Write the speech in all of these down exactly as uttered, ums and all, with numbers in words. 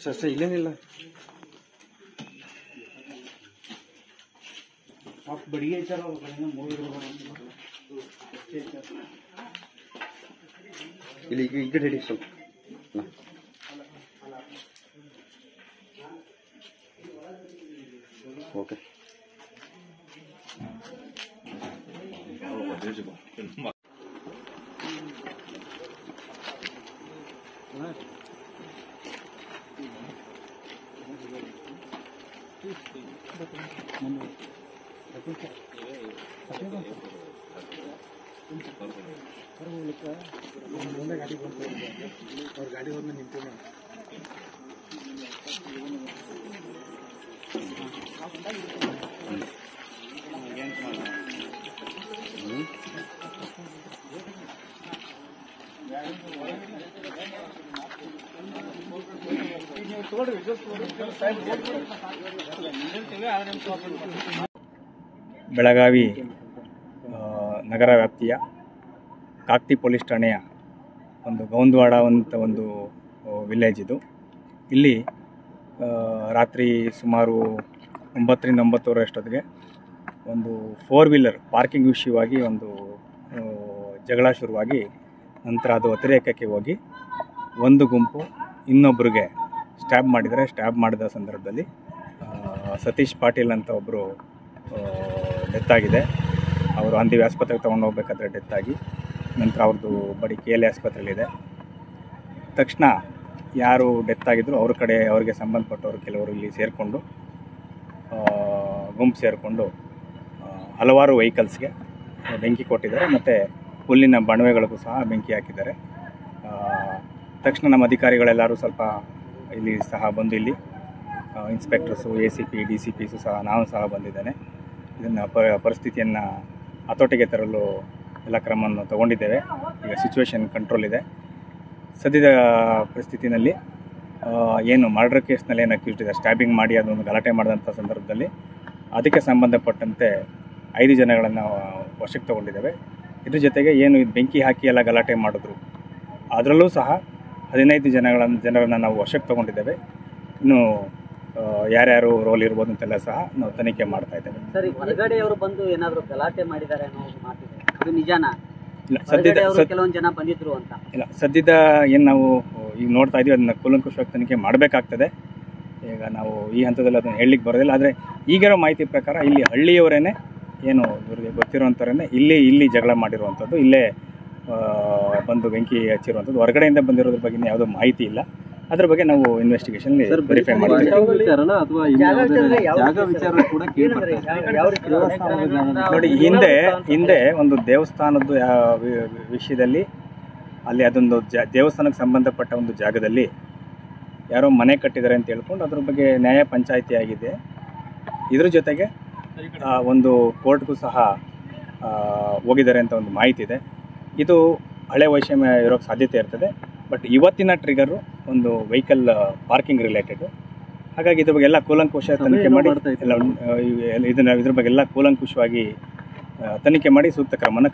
ಅಷ್ಟೇ ಅಷ್ಟೇ ಇಲ್ಲೇನಿಲ್ಲ. ಬಡಿಗೆ ಇಲ್ಲಿ ಈ ಕಡೆ ಹಿಡಿ ಸ್ವಲ್ಪ. ಓಕೆ ಮುಂದೆ ಗಾಡಿ ಬಂತು, ಅವ್ರ ಗಾಡಿ ಹೋದ್ಮೇಲೆ ನಿಂತಿಲ್ಲ. ಬೆಳಗಾವಿ ನಗರ ವ್ಯಾಪ್ತಿಯ ಕಾಕ್ತಿ ಪೊಲೀಸ್ ಠಾಣೆಯ ಒಂದು ಗೌಂದವಾಡ ಅಂತ ಒಂದು ವಿಲೇಜ್ ಇದು. ಇಲ್ಲಿ ರಾತ್ರಿ ಸುಮಾರು ಒಂಬತ್ತರಿಂದ ಒಂಬತ್ತುವರೆ ಅಷ್ಟೊತ್ತಿಗೆ ಒಂದು ಫೋರ್ ವೀಲರ್ ಪಾರ್ಕಿಂಗ್ ವಿಷಯವಾಗಿ ಒಂದು ಜಗಳ ಶುರುವಾಗಿ ನಂತರ ಅದು ಅತಿರೇಕಕ್ಕೆ ಹೋಗಿ ಒಂದು ಗುಂಪು ಇನ್ನೊಬ್ಬರಿಗೆ ಸ್ಟ್ಯಾಬ್ ಮಾಡಿದರೆ. ಸ್ಟ್ಯಾಬ್ ಮಾಡಿದ ಸಂದರ್ಭದಲ್ಲಿ ಸತೀಶ್ ಪಾಟೀಲ್ ಅಂತ ಒಬ್ಬರು ಡೆತ್ ಆಗಿದೆ. ಅವರು ಅಂದಿವಿ ಆಸ್ಪತ್ರೆಗೆ ತೊಗೊಂಡು ಹೋಗ್ಬೇಕಾದ್ರೆ ಡೆತ್ ಆಗಿ ನಂತರ ಅವ್ರದ್ದು ಬಡಿ ಕೆ ಎಲ್ ಎ ಆಸ್ಪತ್ರೆಯಲ್ಲಿದೆ. ತಕ್ಷಣ ಯಾರು ಡೆತ್ ಆಗಿದ್ರು ಅವ್ರ ಕಡೆ ಅವರಿಗೆ ಸಂಬಂಧಪಟ್ಟವರು ಕೆಲವರು ಇಲ್ಲಿ ಸೇರಿಕೊಂಡು ಗುಂಪು ಸೇರಿಕೊಂಡು ಹಲವಾರು ವೆಹಿಕಲ್ಸ್ಗೆ ಬೆಂಕಿ ಕೊಟ್ಟಿದ್ದಾರೆ ಮತ್ತು ಹುಲ್ಲಿನ ಬಣವೆಗಳಿಗೂ ಸಹ ಬೆಂಕಿ ಹಾಕಿದ್ದಾರೆ. ತಕ್ಷಣ ನಮ್ಮ ಅಧಿಕಾರಿಗಳೆಲ್ಲರೂ ಸ್ವಲ್ಪ ಇಲ್ಲಿ ಸಹ ಬಂದು ಇಲ್ಲಿ inspectors, A C P, D C Ps ಸಹ ನಾನು ಸಹ ಬಂದಿದ್ದೇನೆ. ಇದನ್ನು ಪ ಪರಿಸ್ಥಿತಿಯನ್ನು ಹತೋಟಿಗೆ ತರಲು ಎಲ್ಲ ಕ್ರಮವನ್ನು ತಗೊಂಡಿದ್ದೇವೆ. ಈಗ ಸಿಚುವೇಶನ್ ಕಂಟ್ರೋಲ್ ಇದೆ. ಸದ್ಯದ ಪರಿಸ್ಥಿತಿನಲ್ಲಿ ಏನು ಮರ್ಡರ್ ಕೇಸ್ನಲ್ಲಿ ಏನು ಅಕ್ಯೂಸ್ಡ್ ಇದೆ, ಸ್ಟ್ಯಾಬಿಂಗ್ ಮಾಡಿ ಅದೊಂದು ಗಲಾಟೆ ಮಾಡಿದಂಥ ಸಂದರ್ಭದಲ್ಲಿ ಅದಕ್ಕೆ ಸಂಬಂಧಪಟ್ಟಂತೆ ಐದು ಜನಗಳನ್ನು ವಶಕ್ಕೆ ತಗೊಂಡಿದ್ದೇವೆ. ಇದ್ರ ಜೊತೆಗೆ ಏನು ಇದು ಬೆಂಕಿ ಹಾಕಿ ಎಲ್ಲ ಗಲಾಟೆ ಮಾಡಿದ್ರು ಅದರಲ್ಲೂ ಸಹ ಹದಿನೈದು ಜನಗಳನ್ನು ಜನರನ್ನು ನಾವು ವಶಕ್ಕೆ ತಗೊಂಡಿದ್ದೇವೆ. ಇನ್ನು ಯಾರ್ಯಾರು ರೋಲ್ ಇರ್ಬೋದು ಅಂತೆಲ್ಲ ಸಹ ನಾವು ತನಿಖೆ ಮಾಡ್ತಾ ಇದ್ದೇವೆ. ಸರಿ, ಹೊರಗಡೆಯವರು ಬಂದು ಏನಾದರೂ ಗಲಾಟೆ ಮಾಡಿದ್ದಾರೆ ಅನ್ನೋ ಮಾತಿದೆ, ಅದು ನಿಜಾನಾ? ಇಲ್ಲ, ಸದ್ಯದ ಕೆಲವೊಂದು ಜನ ಬಂದಿದ್ರು ಅಂತ ಇಲ್ಲ. ಸದ್ಯದ ಏನು ನಾವು ಈಗ ನೋಡ್ತಾ ಇದೀವಿ ಅದನ್ನು ಕೂಲಂಕುಷವಾಗಿ ತನಿಖೆ ಮಾಡಬೇಕಾಗ್ತದೆ. ಈಗ ನಾವು ಈ ಹಂತದಲ್ಲಿ ಅದನ್ನು ಹೇಳಲಿಕ್ಕೆ ಬರೋದಿಲ್ಲ. ಆದರೆ ಈಗಿರೋ ಮಾಹಿತಿ ಪ್ರಕಾರ ಇಲ್ಲಿ ಹಳ್ಳಿಯವರೇನೆ ಏನು ಇವ್ರಿಗೆ ಗೊತ್ತಿರುವಂಥವ್ರನ್ನೇ ಇಲ್ಲಿ ಇಲ್ಲಿ ಜಗಳ ಮಾಡಿರುವಂಥದ್ದು, ಇಲ್ಲೇ ಬಂದು ಬೆಂಕಿ ಹಚ್ಚಿರುವಂಥದ್ದು. ಹೊರಗಡೆಯಿಂದ ಬಂದಿರೋದ್ರ ಬಗ್ಗೆ ಯಾವುದೋ ಮಾಹಿತಿ ಇಲ್ಲ. ಅದ್ರ ಬಗ್ಗೆ ನಾವು ಇನ್ವೆಸ್ಟಿಗೇಷನ್ ವೆರಿಫೈ ಮಾಡ್ತೀವಿ. ನೋಡಿ, ಹಿಂದೆ ಹಿಂದೆ ಒಂದು ದೇವಸ್ಥಾನದ ವಿಷಯದಲ್ಲಿ ಅಲ್ಲಿ ಅದೊಂದು ಜ ದೇವಸ್ಥಾನಕ್ಕೆ ಸಂಬಂಧಪಟ್ಟ ಒಂದು ಜಾಗದಲ್ಲಿ ಯಾರೋ ಮನೆ ಕಟ್ಟಿದ್ದಾರೆ ಅಂತ ಹೇಳ್ಕೊಂಡು ಅದ್ರ ಬಗ್ಗೆ ನ್ಯಾಯ ಪಂಚಾಯಿತಿ ಆಗಿದೆ. ಇದ್ರ ಜೊತೆಗೆ ಒಂದು ಕೋರ್ಟ್ಗೂ ಸಹ ಹೋಗಿದ್ದಾರೆ ಅಂತ ಒಂದು ಮಾಹಿತಿ ಇದೆ. ಇದು ಹಳೆ ವೈಷಮ್ಯ ಇರೋಕ್ಕೆ ಸಾಧ್ಯತೆ ಇರ್ತದೆ. ಬಟ್ ಇವತ್ತಿನ ಟ್ರಿಗರು ಒಂದು ವೆಹಿಕಲ್ ಪಾರ್ಕಿಂಗ್ ರಿಲೇಟೆಡ್. ಹಾಗಾಗಿ ಇದ್ರ ಬಗ್ಗೆ ಎಲ್ಲ ಕೂಲಂಕುಷ ತನಿಖೆ ಮಾಡಿ ಎಲ್ಲ ಇದನ್ನ ಇದ್ರ ಬಗ್ಗೆ ಎಲ್ಲ ಕೂಲಂಕುಷವಾಗಿ ತನಿಖೆ ಮಾಡಿ ಸೂಕ್ತ ಕ್ರಮನ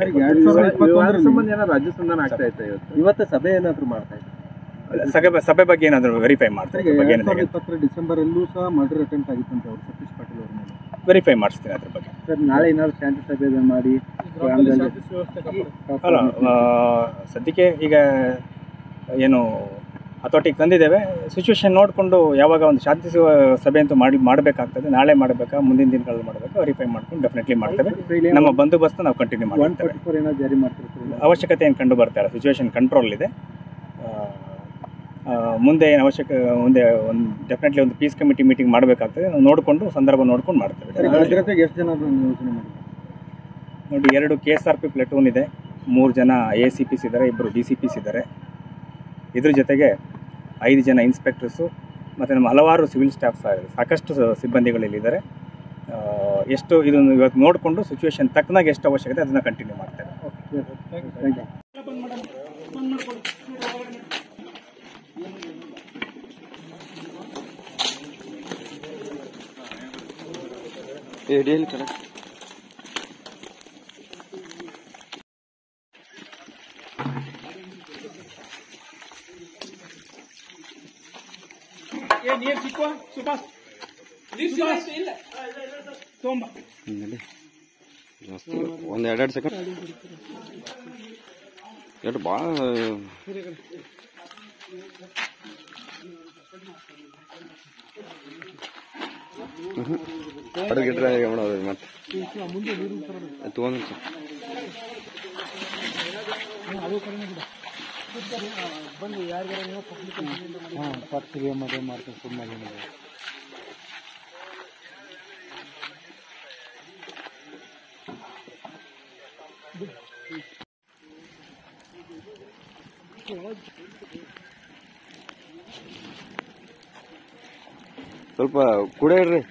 ಇವತ್ತು ಸಭೆ ಏನಾದರೂ ಮಾಡ್ತಾ ಇದ್ದಾರೆ. ಸಭೆ ಸಭೆ ಬಗ್ಗೆ ಏನಾದರೂ ವೆರಿಫೈ ಮಾಡ್ತಾರೆ. ಡಿಸೆಂಬರ್ ಅಲ್ಲೂ ಸಹ ಮರ್ಡರ್ ಅಟೆಂಪ್ಟ್ ಆಗಿತ್ತು ಅಂತ ಅವರು ಸತೀಶ್ ಪಾಟೀಲ್ ಅವ್ರ ಮೇಲೆ ವೆರಿಫೈ ಮಾಡಿಸ್ತೀನಿ ಅದ್ರ ಬಗ್ಗೆ. ಸರ್, ನಾಳೆ ಏನಾದ್ರು ಶಾಂತಿ ಸಭೆ ಮಾಡಿ ಅಲ್ಲ, ಸದ್ಯಕ್ಕೆ ಈಗ ಏನು ಹತೋಟಿಗೆ ತಂದಿದ್ದೇವೆ. ಸಿಚುವೇಶನ್ ನೋಡಿಕೊಂಡು ಯಾವಾಗ ಒಂದು ಶಾಂತಿ ಸಭೆ ಅಂತೂ ಮಾಡಿ ಮಾಡಬೇಕಾಗ್ತದೆ. ನಾಳೆ ಮಾಡಬೇಕಾ, ಮುಂದಿನ ದಿನಗಳಲ್ಲಿ ಮಾಡಬೇಕಾ, ವೆರಿಫೈ ಮಾಡ್ಕೊಂಡು ಡೆಫಿನೆಟ್ಲಿ ಮಾಡ್ತೇವೆ. ನಮ್ಮ ಬಂದೋಬಸ್ತ್ ನಾವು ಕಂಟಿನ್ಯೂ ಮಾಡ್ತೇವೆ. ಅವಶ್ಯಕತೆ ಏನು ಕಂಡು ಬರ್ತಾ ಇಲ್ಲ. ಸಿಚುವೇಶನ್ ಕಂಟ್ರೋಲ್ ಇದೆ. ಮುಂದೆ ಏನು ಅವಶ್ಯಕ ಮುಂದೆ ಒಂದು ಡೆಫಿನೆಟ್ಲಿ ಒಂದು ಪೀಸ್ ಕಮಿಟಿ ಮೀಟಿಂಗ್ ಮಾಡಬೇಕಾಗ್ತದೆ. ನಾವು ನೋಡಿಕೊಂಡು ಸಂದರ್ಭ ನೋಡ್ಕೊಂಡು ಮಾಡ್ತೇವೆ. ಎಷ್ಟು ಜನ ಯೋಚನೆ ಮಾಡಿ ನೋಡಿ, ಎರಡು K S R P platoon ಇದೆ, ಮೂರು ಜನ ಎ ಸಿ ಪಿಸ್ ಇದ್ದಾರೆ, ಇಬ್ಬರು ಡಿ ಸಿ ಪಿಸ್ ಇದ್ದಾರೆ. ಇದ್ರ ಜೊತೆಗೆ ಐದು ಜನ ಇನ್ಸ್ಪೆಕ್ಟರ್ಸು ಮತ್ತು ನಮ್ಮ ಹಲವಾರು ಸಿವಿಲ್ ಸ್ಟಾಫ್ ಸಾಕಷ್ಟು ಸಿಬ್ಬಂದಿಗಳಿಲ್ಲಿದ್ದಾರೆ. ಎಷ್ಟು ಇದನ್ನು ಇವತ್ತು ನೋಡಿಕೊಂಡು ಸಿಚುವೇಶನ್ ತಕ್ಕನಾಗಿ ಎಷ್ಟು ಅವಶ್ಯಕತೆ ಅದನ್ನು ಕಂಟಿನ್ಯೂ ಮಾಡ್ತೇವೆ. ನೀರು ಸಿಕ್ಕುವ ಸುಭಾಷ್ ನೀರು ಸುಭಾಷ್ ಇಲ್ಲ ತೊಂಬ ಜಾಸ್ತಿ ಒಂದು ಎರಡೆರಡು ಸೆಕೆಂಡ್ ಎರಡು ಭಾಳ ಅಡುಗಿಟ್ರೆ ಮಾಡೋದು ಮತ್ತೆ ತೊಗೊಂಡು ಬಂದು ಯಾರಿಗಾರ ಹಾಂ ಪತ್ತಿಗೆ ಮದುವೆ ಮಾಡ್ತಾರೆ ಸುಮ್ಮನೆ ಸ್ವಲ್ಪ ಕುಡಿಯಿಡ್ರಿ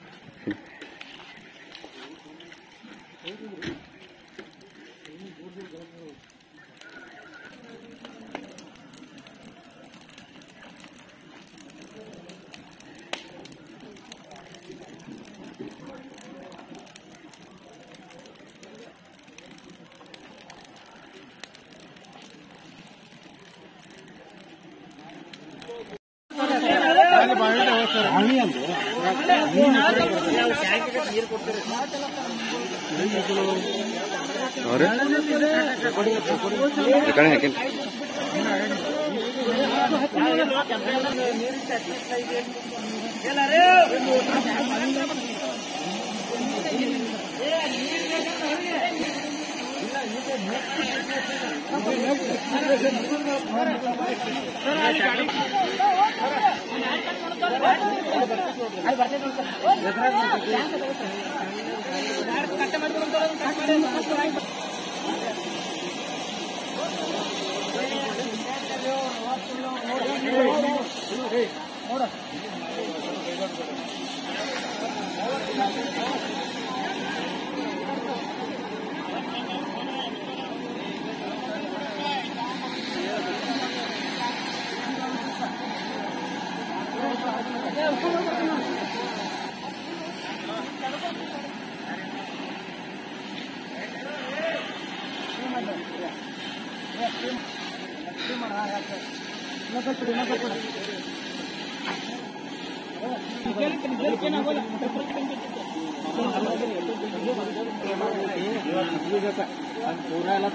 ಕಡೆ ಹಾಕಿ ಪೂರ ಎಲ್ಲ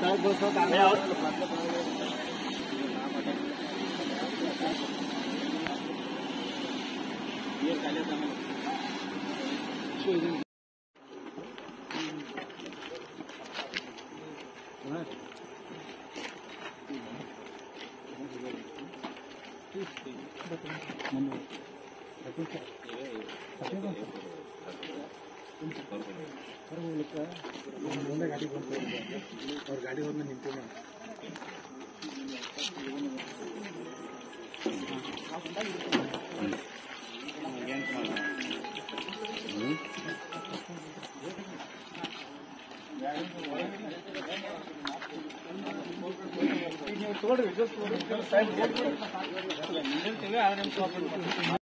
ಮುಂದೆ ಗಾಡಿ ಬಂತು ಅವ್ರ ಗಾಡಿ ಹೋದ್ಮೇಲೆ ನಿಂತು ತೋಡ್ರಿ